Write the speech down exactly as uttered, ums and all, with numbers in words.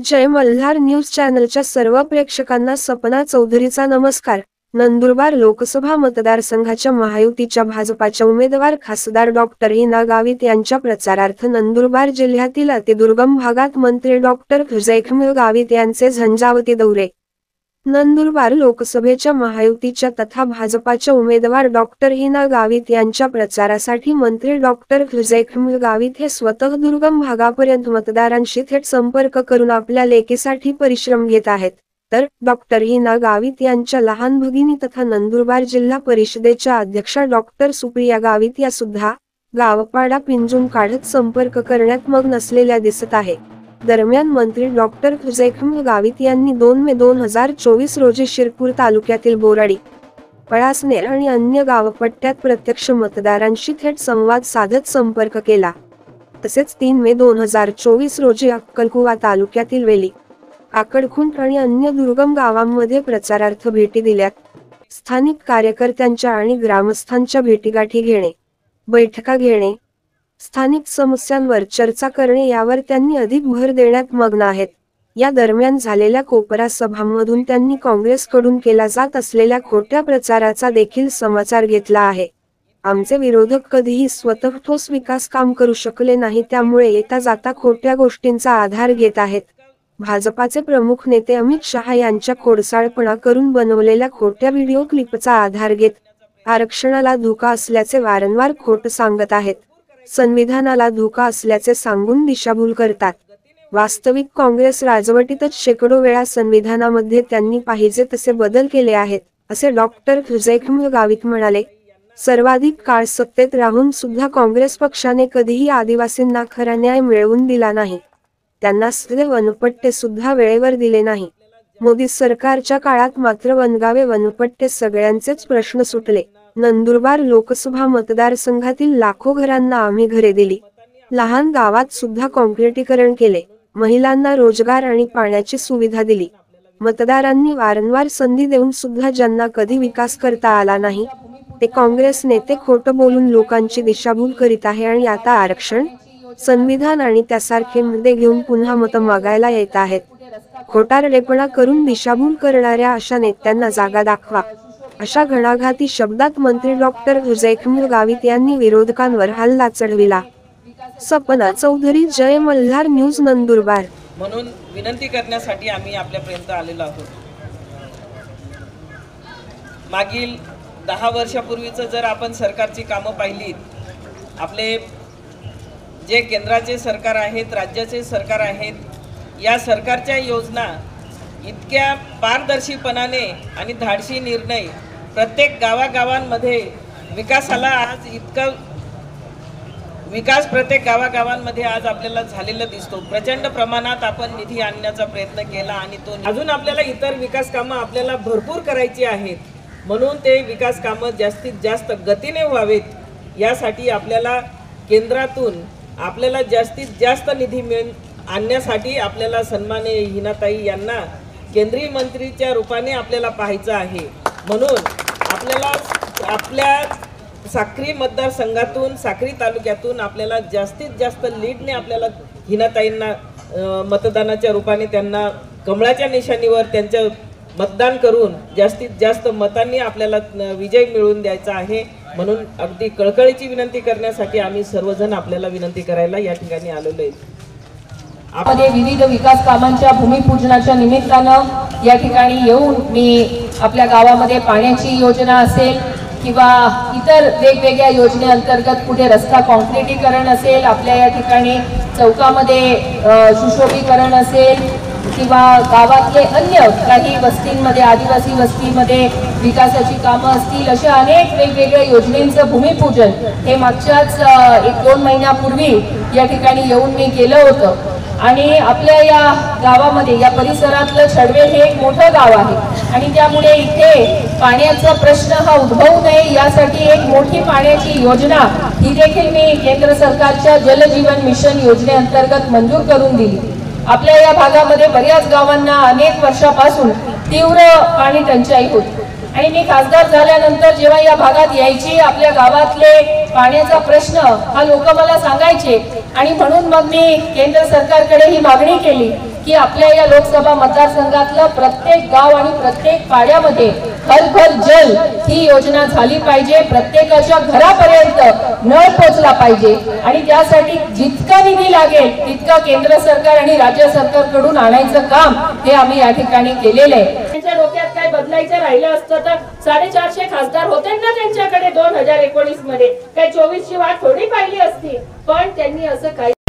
जय Malhar news चॅनलच्या सर्व प्रेक्षकांना सपना चौधरीचा नमस्कार। नंदुरबार लोकसभा मतदारसंघाच्या महायुतीच्या भाजपाच्या उमेदवार खासदार डॉक्टर हिना गावित यांच्या प्रचारार्थ नंदुरबार जिल्ह्यातील अतिदुर्गम भागात मंत्री डॉक्टर जयखमील गावित यांचे झंझावती दौरे। नंदुरबार लोकसभेच्या महायुतीच्या तथा भाजपाच्या उमेदवार डॉक्टर हिना गावित यांच्या प्रचारासाठी मंत्री डॉक्टर जयखमील गावित हे स्वतः दुर्गम भागापर्यंत मतदारांशी थेट संपर्क करून आपल्या लेकीसाठी परिश्रम घेत आहेत। तर डॉक्टर हिना गावित यांच्या लहान भगिनी तथा नंदुरबार जिल्हा परिषदेच्या अध्यक्षा डॉक्टर सुप्रिया गावित या सुद्धा गावपाडा पिंजून काढत संपर्क करण्यात मग्न असलेल्या दिसत आहे। दरम्यान मंत्री डॉक्टर जयखमील गावित यांनी दोन मे दोन हजार चोवीस रोजी शिरपूर तालुक्यातील बोराडी, पळासनेर आणि अन्य गावपट्ट्यात प्रत्यक्ष मतदारांशी थेट संवाद साधत संपर्क केला। तसेच तीन मे दोन हजार चोवीस रोजी अक्कलकुवा तालुक्यातील वेली, आकडखुंट आणि अन्य दुर्गम गावांमध्ये प्रचारार्थ भेटी दिल्यात। स्थानिक कार्यकर्त्यांच्या आणि ग्रामस्थांच्या भेटीगाठी घेणे, बैठका घेणे, स्थानिक समस्यांवर चर्चा करणे यावर त्यांनी अधिक भर देण्यात मग्न आहेत। या दरम्यान झालेल्या कोपरा सभांमधून त्यांनी काँग्रेसकडून केला जात असलेल्या खोट्या प्रचाराचा देखील समाचार घेतला आहे। आमचे विरोधक कधीही स्वतः ठोस विकास काम करू शकले नाही, त्यामुळे येता जाता खोट्या गोष्टींचा आधार घेत आहेत। भाजपाचे प्रमुख नेते अमित शहा यांच्या खोडसाळपणा करून बनवलेल्या खोट्या व्हिडिओ क्लिपचा आधार घेत आरक्षणाला धोका असल्याचे वारंवार खोट सांगत आहेत। संविधानाला धोका असल्याचे सांगून दिशाभूल करतात। वास्तविक काँग्रेस राजवटीतच शेकडो वेळा संविधानामध्ये त्यांनी पाहिजे तसे बदल केले आहेत, असे डॉक्टर जयखमील गावित म्हणाले। सर्वाधिक काळ सत्तेत राहून सुद्धा काँग्रेस पक्षाने कधीही आदिवासींना खरा न्याय मिळवून दिला नाही। त्यांना सदैव वनपट्टे सुद्धा वेळेवर दिले नाही। मोदी सरकारच्या काळात मात्र वनगावे वनपट्टे सगळ्यांचेच प्रश्न सुटले। नंदुरबार लोकसभा मतदारसंघातील लाखो घरांना आम्ही घरे दिली। लहान गावात सुद्धा काँक्रिटीकरण केले। महिलांना रोजगार आणि पाण्याची सुविधा दिली। मतदारांनी वारंवार संधी देऊन सुद्धा ज्यांना कधी विकास करता आला नाही, ते काँग्रेस नेते खोटं बोलून लोकांची दिशाभूल करीत आहे आणि आता आरक्षण, संविधान आणि त्यासारखे मुद्दे घेऊन पुन्हा मतं मागायला येत आहेत। खोटारडेपणा करून दिशाभूल करणाऱ्या अशा नेत्यांना जागा दाखवा, अशा घणाघाती शब्दात मंत्री डॉक्टर जयखमील गावित यांनी विरोधकांवर हल्ला चढविला। सपना चौधरी, जय मल्हार न्यूज, नंदुरबार। म्हणून विनंती करण्यासाठी आम्ही आपल्यापर्यंत आलेलो आहोत। मागील दहा वर्षापूर्वीचं जर आपण सरकारची कामं पाहिलीत, आपले जे केंद्राचे सरकार आहेत, राज्याचे सरकार आहेत, या सरकारच्या योजना इतक्या पारदर्शीपणाने आणि धाडसी निर्णय प्रत्येक गावागावांमध्ये विकासाला आज इतका विकास प्रत्येक गावागावांमध्ये आज आपल्याला झालेला दिसतो। प्रचंड प्रमाणात आपण निधी आणण्याचा प्रयत्न केला आणि तो अजून आपल्याला इतर विकास कामं आपल्याला भरपूर करायची आहेत। म्हणून ते विकास कामं जास्तीत जास्त गतीने व्हावेत यासाठी आपल्याला केंद्रातून आपल्याला जास्तीत जास्त निधी मिळ आणण्यासाठी आपल्याला सन्माननीय हिनाताई यांना केंद्रीय मंत्रीच्या रूपाने आपल्याला पाहायचं आहे। म्हणून आपल्याला आपल्या साक्री मतदारसंघातून, साक्री तालुक्यातून आपल्याला जास्तीत जास्त लीडने आपल्याला हिनाताईंना मतदानाच्या रूपाने त्यांना कमळाच्या निशाणीवर त्यांचं मतदान करून जास्तीत जास्त मतांनी आपल्याला विजय मिळवून द्यायचा आहे। म्हणून अगदी कळकळीची विनंती करण्यासाठी आम्ही सर्वजण आपल्याला विनंती करायला या ठिकाणी आलेलो आहे। आपले विविध विकास कामांच्या भूमिपूजनाच्या निमित्तानं या ठिकाणी येऊन मी आपल्या गावामध्ये पाण्याची योजना असेल किंवा इतर वेगवेगळ्या योजनेअंतर्गत कुठे रस्ता काँक्रिटीकरण असेल, आपल्या या ठिकाणी चौकामध्ये सुशोभीकरण असेल किंवा गावातले अन्य काही वस्तींमध्ये, आदिवासी वस्तीमध्ये विकासाची कामं असतील, अशा अनेक वेगवेगळ्या योजनेंचं भूमिपूजन हे मागच्याच एक दोन महिन्यापूर्वी या ठिकाणी येऊन मी केलं होतं। आणि आपल्या या गावामध्ये, या परिसरातलं छडवेल हे एक मोठं गाव आहे आणि त्यामुळे इथे पाण्याचा प्रश्न हा उद्भवू नये यासाठी एक मोठी पाण्याची योजना ही देखील मी केंद्र सरकारच्या जल जीवन मिशन योजनेअंतर्गत मंजूर करून दिली। आपल्या या भागामध्ये बऱ्याच गावांना अनेक वर्षापासून तीव्र पाणी टंचाई होती आणि मी खासदार झाल्यानंतर जेव्हा या भागात यायची, आपल्या गावातले पाण्याचा प्रश्न हा लोक मला सांगायचे आणि म्हणून मग मी केंद्र सरकारकडे ही मागणी केली की आपल्या या लोकसभा मतदारसंघातलं प्रत्येक गाव आणि प्रत्येक पाड्यामध्ये हर घर जल ही योजना झाली पाहिजे, प्रत्येकाच्या घरापर्यंत नळ पोचला पाहिजे आणि त्यासाठी जितका निधी लागेल तितका केंद्र सरकार आणि राज्य सरकारकडून आणायचं काम हे आम्ही या ठिकाणी केलेलं आहे. त्यांच्या डोक्यात काय बदलायचं राहिलं असतं तर साडेचारशे खासदार होते ना त्यांच्याकडे दोन हजार एकोणीस मध्ये, काय चोवीस ची वाट थोडी पाहिली असती, पण त्यांनी असं काही